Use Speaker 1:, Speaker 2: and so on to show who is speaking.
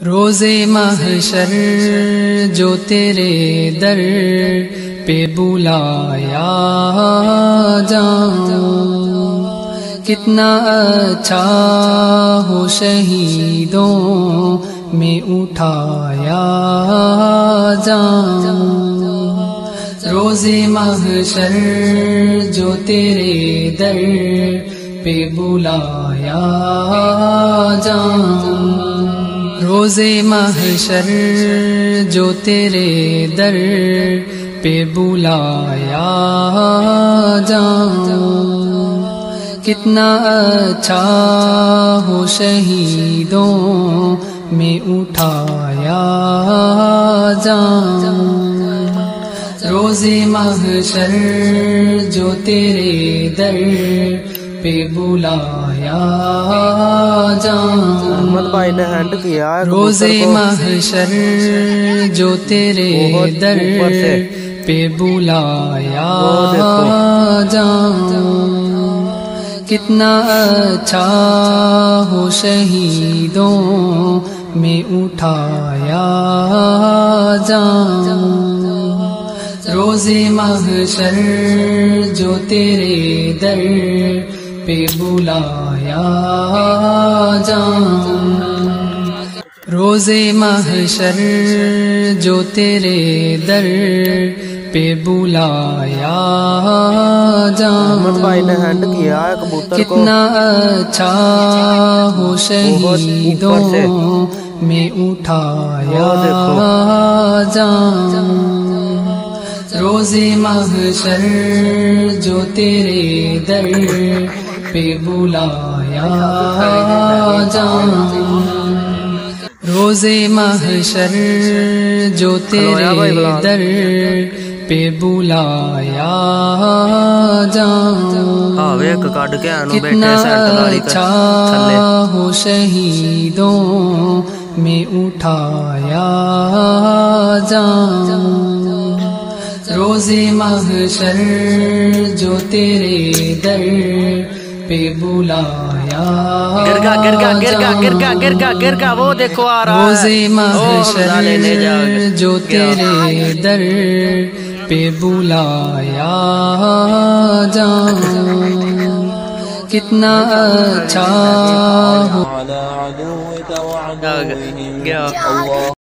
Speaker 1: روز محشر جو تیرے در پہ بلایا جاؤں، کتنا اچھا ہو شہیدوں میں اٹھایا جاؤں۔ روز محشر جو تیرے در پہ بلایا جاؤں، روز محشر جو تیرے در پہ بلایا جاؤں، کتنا اچھا ہو شہیدوں میں اٹھایا جاؤں۔ روز محشر جو تیرے در پہ بلایا جاؤں، روز محشر جو تیرے در پہ بلایا جاؤں، کتنا اچھا ہو شہیدوں میں اٹھایا جاؤں۔ روز محشر جو تیرے در پہ بلایا جاؤں، روز محشر جو تیرے در پہ بلایا جاؤں، کتنا اچھا ہو شہیدوں میں اٹھایا جاؤں۔ روز محشر جو تیرے در پہ بلایا جاؤں، روز محشر جو تیرے در پہ بلایا جاؤں، کتنا اچھا ہو شہیدوں میں اٹھایا جاؤں۔ روز محشر جو تیرے در پہ بلایا
Speaker 2: گرگا وہ دیکھو آ رہا
Speaker 1: روز محشر جو تیرے در پہ بلایا جاؤں، کتنا اچھا ہو